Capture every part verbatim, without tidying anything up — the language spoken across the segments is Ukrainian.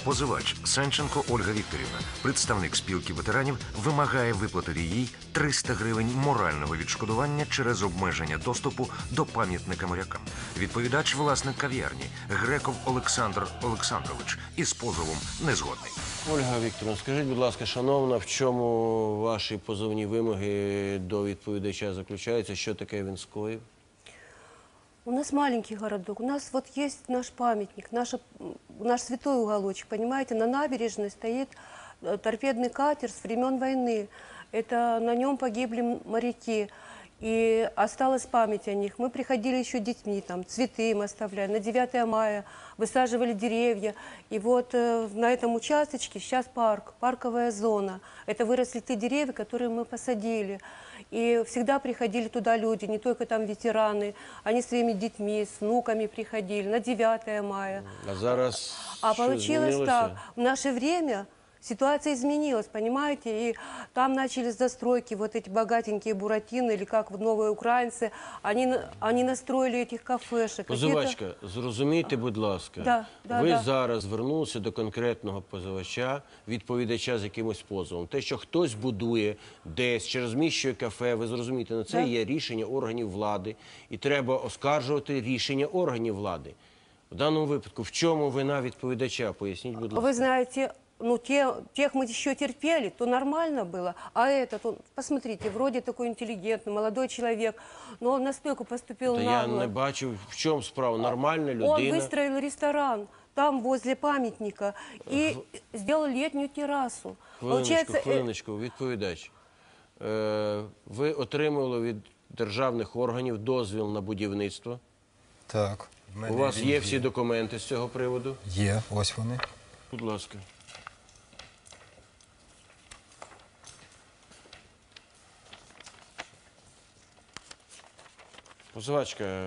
Позивач Санченко Ольга Вікторівна, представник спілки ветеранів, вимагає виплатити їй триста гривень морального відшкодування через обмеження доступу до пам'ятника морякам. Відповідач – власник кав'ярні Греков Олександр Олександрович із позовом не згодний. Ольга Вікторівна, скажіть, будь ласка, шановна, в чому ваші позовні вимоги до відповідача заключаються? Що таке він скоїв? У нас маленький городок, у нас вот есть наш памятник, наш, наш святой уголочек, понимаете, на набережной стоит торпедный катер с времен войны. Это на нем погибли моряки, и осталась память о них. Мы приходили еще детьми, там, цветы им оставляли, на девятое мая высаживали деревья. И вот э, на этом участочке сейчас парк, парковая зона. Это выросли те деревья, которые мы посадили. И всегда приходили туда люди, не только там ветераны, они своими детьми, с внуками приходили на девятое мая. А зараз А що получилось змінилося? так, в наше время ситуация изменилась, понимаете, и там начались застройки, вот эти богатенькие буратино, или как вот новые украинцы, они, они настроили этих кафешек. Позивачка, зрозумійте, будь ласка, Да, да, ви да. зараз звернулися до конкретного позивача, відповідача з якимось позовом. Те, що хтось будує десь, чи розміщує кафе, ви зрозумієте, на це Да. є рішення органів влади, і треба оскаржувати рішення органів влади. В даному випадку, в чому вина відповідача? Поясніть, будь ласка. Вы знаете, ну, те, тех мы еще терпели, то нормально было. А этот, он, посмотрите, вроде такой интеллигентный, молодой человек, но он настолько поступил Та я нагло. не бачу, в чому справа. Нормальна людина. Он выстроил ресторан там, возле памятника, и сделал летнюю террасу. Хвилиночку, э, хвилиночку, відповідач. Е, ви отримали від державних органів дозвіл на будівництво? Так. в мене У вас він є всі документи з цього приводу? Є, ось вони. Будь ласка. Позивачка,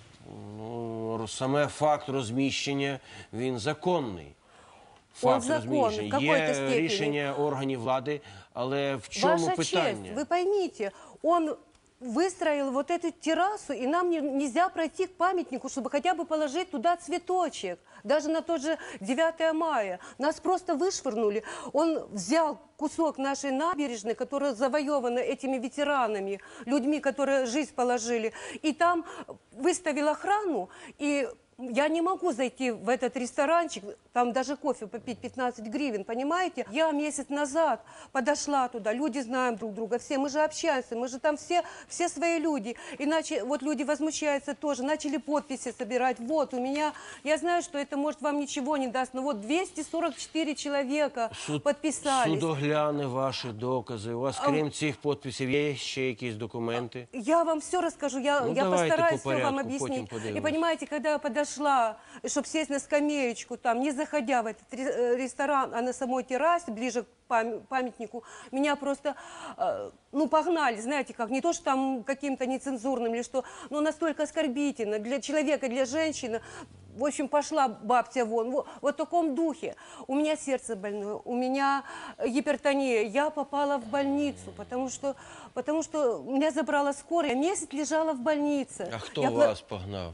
ну, саме факт розміщення, він законний. Факт законний, розміщення. в какой-то Є степені. рішення органів влади, але в чому Ваша питання? честь, вы поймите, он выстроил вот эту террасу, и нам не, нельзя пройти к памятнику, чтобы хотя бы положить туда цветочек. Даже на тот же девятое мая. Нас просто вышвырнули. Он взял кусок нашей набережной, которая завоевана этими ветеранами, людьми, которые жизнь положили, и там выставил охрану, и я не могу зайти в этот ресторанчик, там даже кофе попить пятнадцать гривен, понимаете? Я месяц назад подошла туда, люди знаем друг друга, все, мы же общаемся, мы же там все, все свои люди. Иначе вот люди возмущаются тоже, начали подписи собирать. Вот у меня, я знаю, что это может вам ничего не даст, но вот двести сорок четыре человека Суд, подписались. суд огляне ваші докази. У вас, крім цих підписів, є ще якісь документи? Я вам все расскажу, я, Ну, я давайте постараюсь по все вам порядку, потім объяснить. подивимось. И понимаете, когда я подошла, чтобы сесть на скамеечку, там, не заходя в этот ре- э, ресторан, а на самой террасе, ближе к пам- памятнику, меня просто, э, ну, погнали, знаете, как, не то, что там каким-то нецензурным или что, но настолько оскорбительно для человека, для женщины. В общем, пошла бабтя вон, вот, вот в таком духе. У меня сердце больное, у меня гипертония, я попала в больницу, потому что, потому что меня забрала скорая, я месяц лежала в больнице. А хто Я пла- вас погнав?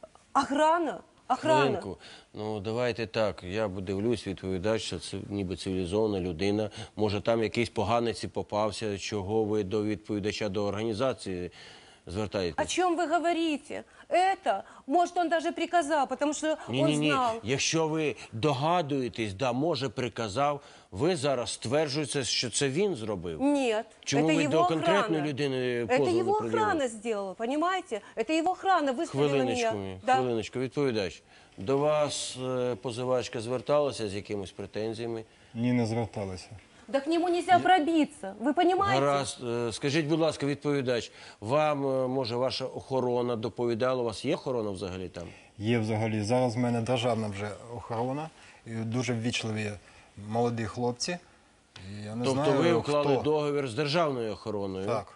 Охрана, охрана. Хвилинку. Ну, давайте так, я дивлюсь, відповідач, що це ніби цивілізована людина. Може, там якийсь поганець і попався, чого ви до відповідача, до організації О звертаєтесь? чем вы говорите? Это, может, он даже приказал, потому что он Ні-ні-ні, знал. якщо ви догадуєтесь, да, може, приказав, ви зараз стверджуєте, що це він зробив. Нет, Чому это ви его до охрана. конкретної людини Это позов его не пред'явили? охрана сделала, понимаете? Это его охрана выставила Хвилиночку, меня. Да. хвилиночку, відповідач. До вас е, позивачка зверталася з якимись претензіями? Ні, не зверталися. Да к нему нельзя пробиться, вы понимаете? Гаразд. Е, Скажіть, будь ласка, відповідач, вам, е, може, ваша охорона доповідала? У вас є охорона взагалі там? Є взагалі. Зараз в мене державна вже охорона. І дуже ввічливі молоді хлопці. І я не Тобто знаю, ви уклали хто. договір з державною охороною? Так.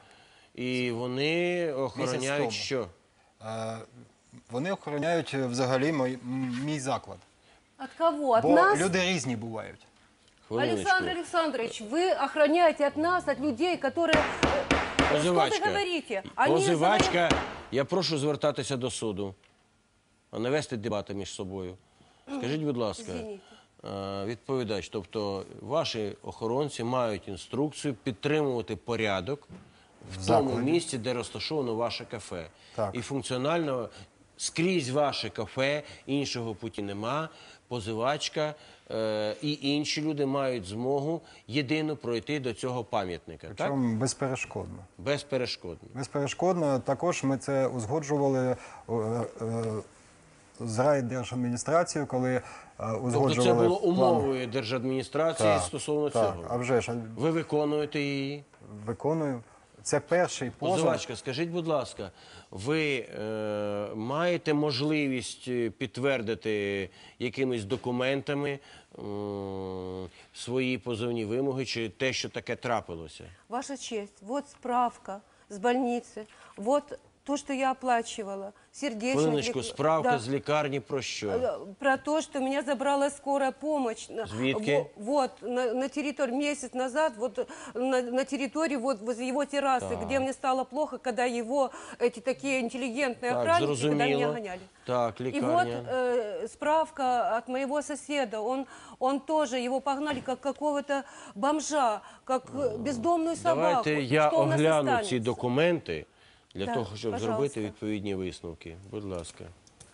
І вони охороняють тому. що? Е, Вони охороняють е, взагалі мій, м- мій заклад. От кого? От Бо нас? люди різні бувають. Хвилиночку. Александр Александрович, вы охраняете от нас, от людей, которые... Что вы Позивачка, говорите? Они позивачка, я прошу звертатися до суду, а не вести дебати між собою. Скажіть, будь ласка, Извините. е, відповідач, тобто ваші охоронці мають інструкцію підтримувати порядок в В тому закладі. місці, де розташовано ваше кафе. Так. І функціонально скрізь ваше кафе, іншого путі нема, позивачка е, і інші люди мають змогу єдино пройти до цього пам'ятника. Так? Причому безперешкодно. Безперешкодно. Безперешкодно. Також ми це узгоджували е, е, з райдержадміністрацією, коли е, узгоджували Тобто це було план. умовою держадміністрації Так, стосовно так, цього. а вже ж Ви виконуєте її? виконую. Це перший позов. Позивачка, скажіть, будь ласка, ви е, маєте можливість е, підтвердити якимись документами м, свої позовні вимоги чи те, що таке трапилося? Ваша честь, вот справка с больницы, вот то, что я оплачивала, сердечник. Хвилиночку, лик- справка Да. з лікарні про що? Э, Про то, что меня забрала скорая помощь. На- Звідки? Во- Вот, на, на территории, месяц назад, вот на, на территории, вот возле его террасы, Так. где мне стало плохо, когда его, эти такие интеллигентные Так, охранники, когда меня зрозуміло. гоняли. Так, И вот лікарня. э, справка от моего соседа, он, он тоже, его погнали как какого-то бомжа, как э, бездомную собаку. Давайте я Что у нас огляну ці останется? документи для Так, того, щоб пожалуйста. зробити відповідні висновки. Будь ласка.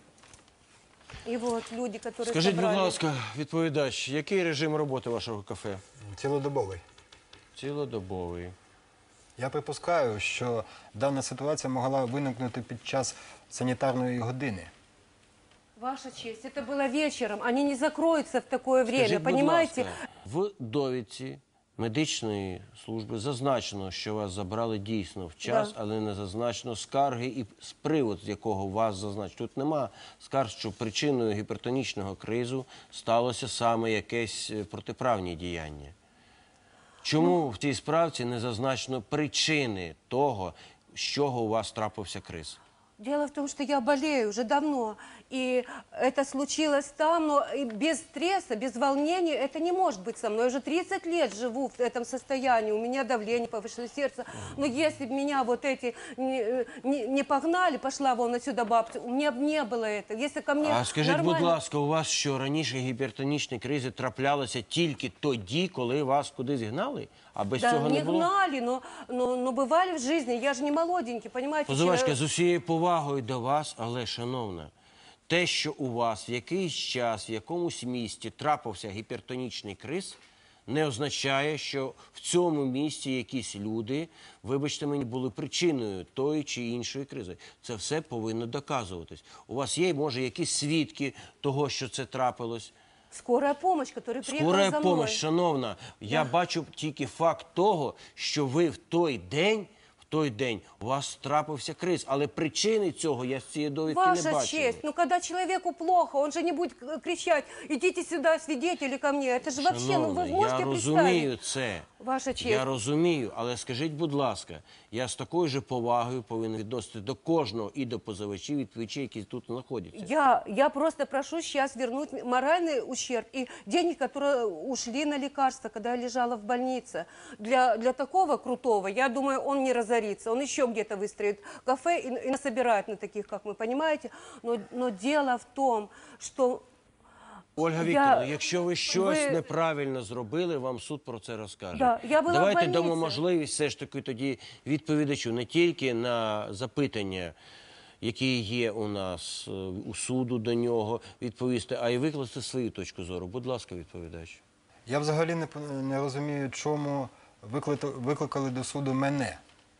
И вот люди, которые Скажіть, будь собрали. ласка, відповідач, який режим роботи вашого кафе? Цілодобовий. Цілодобовий. Я припускаю, що дана ситуація могла виникнути під час санітарної години. Ваша честь, это было вечером. Они не закроются в такое время, Скажіть, будь понимаете? ласка, в довідці медичної служби зазначено, що вас забрали дійсно в час, Да. але не зазначено скарги і з привод, з якого вас зазначено. Тут нема скарг, що причиною гіпертонічного кризу сталося саме якесь е, протиправні діяння. Чому в цій справці не зазначено причини того, з чого у вас трапився криз? Дело в том, что я болею уже давно, и это случилось там, но и без стресса, без волнения это не может быть со мной. Я уже тридцать лет живу в этом состоянии, у меня давление повышено, сердце. Но если бы меня вот эти не, не- не погнали, пошла вон отсюда бабка, у меня бы не было этого. Если ко мне А скажіть, будь нормально... ласка, у вас що, раніше гіпертонічні кризи траплялися тільки тоді, коли вас кудись гнали? А без Да, цього не не було? гнали, но, но, но бывали в жизни. Я же не молоденький, понимаете? Позивачка, че- з усією повагою до вас, але, шановна, те, що у вас в якийсь час, в якомусь місті трапився гіпертонічний криз, не означає, що в цьому місті якісь люди, вибачте мені, були причиною тої чи іншої кризи. Це все повинно доказуватись. У вас є, може, якісь свідки того, що це трапилось? Скорая помощь, которая приехала Скорая за помощь, мной. шановна, я бачу тільки факт того, що ви в той день, в той день у вас трапився криз, але причини цього я з цієї довідки не Ваша бачу. честь, ну когда человеку плохо, он же не будет к- кричать, идите сюда, свидетели, ко мне. Это же вообще, ну вы Шановна, можете я представить? розумію це. Ваша честь. Я розумію, але скажіть, будь ласка, я з такою же повагою повинен відносити до кожного і до позивачів, відповідачів, які тут знаходяться. Я, я просто прошу сейчас вернуть моральный ущерб и деньги, которые ушли на лекарства, когда я лежала в больнице. Для, для такого крутого, я думаю, он не разорится, он еще где-то выстроит кафе и, и насобирает на таких, как мы, понимаете? Но, но дело в том, что... Ольга Я- Вікторовна, якщо ви щось ви- неправильно зробили, вам суд про це розкаже. Да, я була в Давайте больниці. дамо можливість все ж таки тоді відповідачу не тільки на запитання, які є у нас е, у суду до нього, відповісти, а й викласти свою точку зору. Будь ласка, відповідач. Я взагалі не, п- не розумію, чому викликали, викликали до суду мене.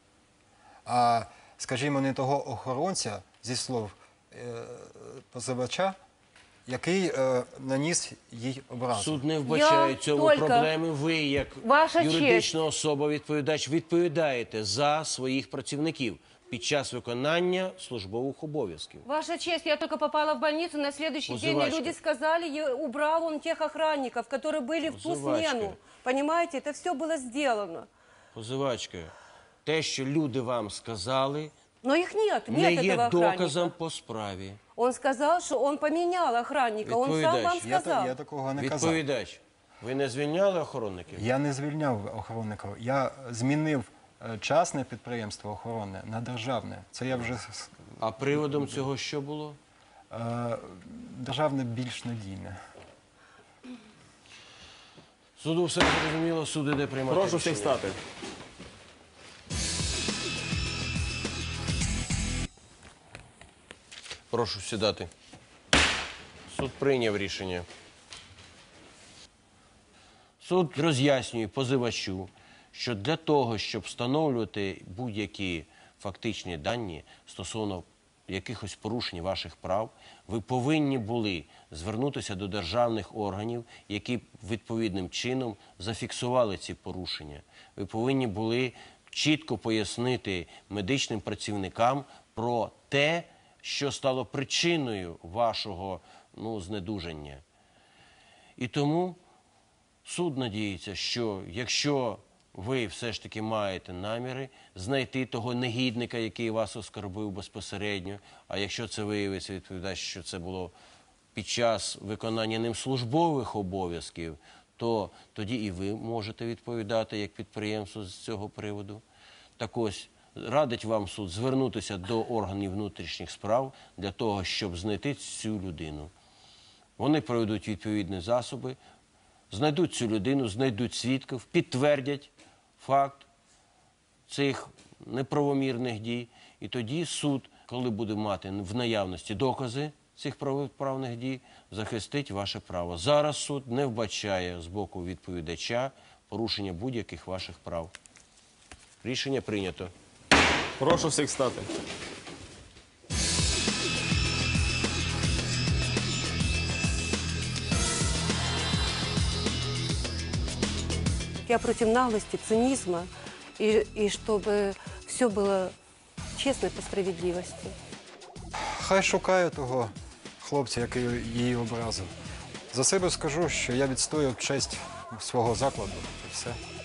А, скажімо, не того охоронця, зі слов е, позивача, який е, наніс їй образу. Суд не вбачає Я цьому тільки- проблеми. Ви, як Ваша юридична особа, відповідач, відповідаєте за своїх працівників під час виконання службових обов'язків. Ваша честь, я только попала в больницу, на следующий день мне Позывачка. люди сказали, е- убрал он тех охранников, которые были в ту Позывачка. смену. Понимаете, это все было сделано. Позивачка, те, що люди вам сказали, Но их нет, не нет є этого охранника. доказом по справі. Он сказал, что он поменял охранника, он сам Відповідач. вам Я, сказал. та- я такого не казав. Відповідач, ви не звільняли охоронників? Я не звільняв охоронника. Я змінив е, частне підприємство охоронне на державне. Це я вже с- А приводом цього що було? е, державне більш надійне. Суду все зрозуміло, суд іде приймати Прошу всіх рішення. стати. Прошу сідати. Суд прийняв рішення. Суд роз'яснює позивачу, що для того, щоб встановлювати будь-які фактичні дані стосовно якихось порушень ваших прав, ви повинні були звернутися до державних органів, які відповідним чином зафіксували ці порушення. Ви повинні були чітко пояснити медичним працівникам про те, що стало причиною вашого ну, знедужання. І тому суд надіється, що якщо ви все ж таки маєте наміри знайти того негідника, який вас оскорбив безпосередньо, а якщо це виявиться, відповідає, що це було під час виконання ним службових обов'язків, то тоді і ви можете відповідати як підприємство з цього приводу. Так ось, радить вам суд звернутися до органів внутрішніх справ для того, щоб знайти цю людину. Вони проведуть відповідні засоби, знайдуть цю людину, знайдуть свідків, підтвердять факт цих неправомірних дій. І тоді суд, коли буде мати в наявності докази цих протиправних дій, захистить ваше право. Зараз суд не вбачає з боку відповідача порушення будь-яких ваших прав. Рішення прийнято. Прошу всіх стати. Я против наглости, цинизма, и, и чтобы все было честно и по справедливости. Хай шукає того хлопця, який її образив. За себе скажу, що я відстояв честь свого закладу. І все.